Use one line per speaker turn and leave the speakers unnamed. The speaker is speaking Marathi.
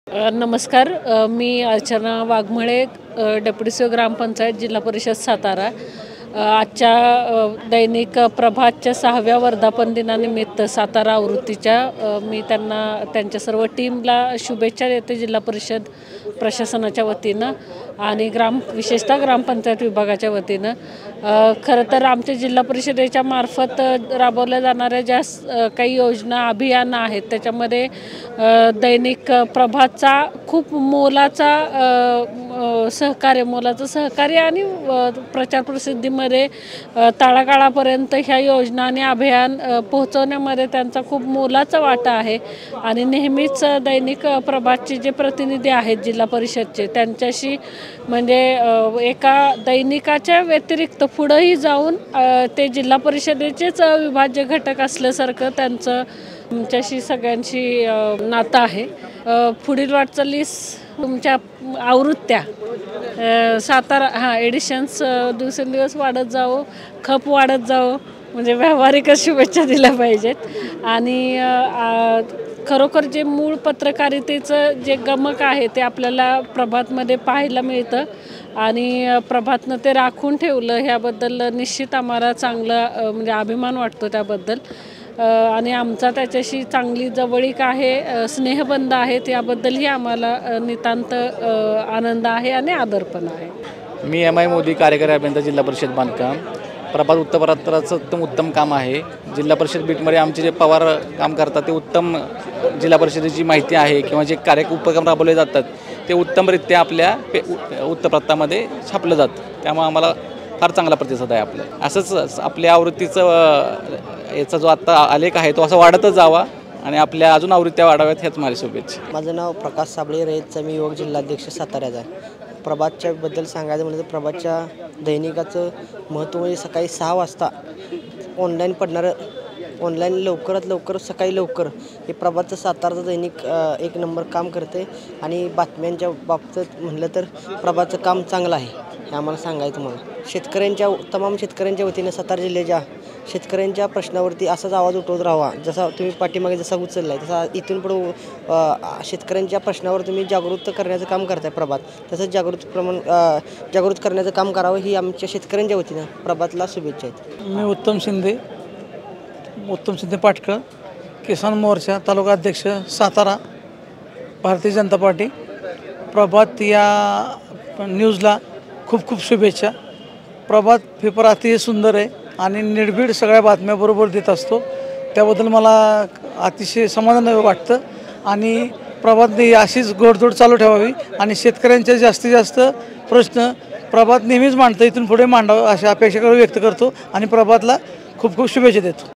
नमस्कार. मी अर्चना वाघमळे, डेप्युटी सी ग्रामपंचायत जिल्हा परिषद सातारा. आजच्या दैनिक प्रभातच्या 6व्या वर्धापन दिनानिमित्त सातारा आवृत्तीच्या मी त्यांच्या सर्व टीमला शुभेच्छा देते जिल्हा परिषद प्रशासनाच्या वतीनं आणि विशेषतः ग्रामपंचायत विभागाच्या वतीनं. खरं तर आमच्या जिल्हा परिषदेच्या मार्फत राबवल्या जाणाऱ्या ज्या काही योजना अभियान आहेत त्याच्यामध्ये दैनिक प्रभातचा खूप मोलाचं सहकार्य आणि प्रचार प्रसिद्धीमध्ये तळागाळापर्यंत ह्या योजना आणि अभियान पोहोचवण्यामध्ये त्यांचा खूप मोलाचा वाटा आहे. आणि नेहमीच दैनिक प्रभातचे जे प्रतिनिधी आहेत जिल्हा परिषदचे त्यांच्याशी म्हणजे एका दैनिकाच्या व्यतिरिक्त पुढंही जाऊन ते जिल्हा परिषदेचेच विभाज्य घटक असल्यासारखं तुमच्याशी सगळ्यांशी नातं आहे. पुढील वाटचालीस तुमच्या आवृत्त्या सातारा एडिशन्स दिवसेंदिवस वाढत जावो, खप वाढत जावो, म्हणजे व्यावहारिकच शुभेच्छा दिल्या पाहिजेत. आणि खरोखर जे मूळ पत्रकारितेचं जे गमक आहे ते आपल्याला प्रभातमध्ये पाहायला मिळतं आणि प्रभातनं ते राखून ठेवलं ह्याबद्दल निश्चित आम्हाला चांगला म्हणजे अभिमान वाटतो त्याबद्दल. आणि आमचा त्याच्याशी चांगली जवळीक आहे, स्नेहबंध आहेत, याबद्दलही आम्हाला नितांत आनंद आहे आणि आदर पण आहे.
मी MI मोदी कार्यकारी अभियंता जिल्हा परिषद बांधकाम. प्रभात वृत्तपत्राचं उत्तम काम आहे. जिल्हा परिषद बीटमध्ये आमचे जे पवार काम करतात ते उत्तम जिल्हा परिषदेची माहिती आहे किंवा जे उपक्रम राबवले जातात ते उत्तमरित्या आपल्या वृत्तपत्रामध्ये छापलं जातं. त्यामुळे आम्हाला फार चांगला प्रतिसाद आहे आपला. असंच आपल्या आवृत्तीचं याचा जो आत्ता आलेख आहे तो असा वाढतच जावा आणि आपल्या अजून आवृत्त्या वाढाव्यात ह्याच माझी शुभेच्छा.
माझं नाव प्रकाश साबळे, रयतचा मी युवक जिल्हाध्यक्ष साताऱ्याचा आहे. प्रभातच्या बद्दल सांगायचं म्हणजे प्रभातच्या दैनिकाचं महत्त्व म्हणजे सकाळी 6 वाजता ऑनलाईन लवकरात लवकर सकाळी लवकर हे प्रभातचं साताराचं दैनिक एक नंबर काम करते. आणि बातम्यांच्या बाबतीत म्हटलं तर प्रभातचं काम चांगलं आहे हे आम्हाला सांगायचं. मला तमाम शेतकऱ्यांच्या वतीनं सातारा जिल्ह्याच्या शेतकऱ्यांच्या प्रश्नावरती असाच आवाज उठवत राहावा. जसा तुम्ही पाठीमागे जसा उचलला आहे तसा इथून पुढं शेतकऱ्यांच्या प्रश्नावर तुम्ही जागृत करण्याचं काम करताय प्रभात, तसंच जागृत करण्याचं काम करावं ही आमच्या शेतकऱ्यांच्या वतीनं प्रभातला शुभेच्छा आहेत.
मी उत्तम शिंदे पाटकर, किसान मोर्चा तालुका अध्यक्ष सातारा, भारतीय जनता पार्टी. प्रभात या न्यूजला खूप खूप शुभेच्छा. प्रभात पेपर अतिशय सुंदर आहे आणि निर्भीड सगळ्या बातम्या बरोबर देत असतो. त्याबद्दल मला अतिशय समाधान वाटतं आणि प्रभातने अशीच घोडदौड चालू ठेवावी आणि शेतकऱ्यांचे जास्तीत जास्त प्रश्न प्रभात नेहमीच मांडतं, इथून पुढे मांडावं अशी अपेक्षा व्यक्त करतो आणि प्रभातला खूप खूप शुभेच्छा देतो.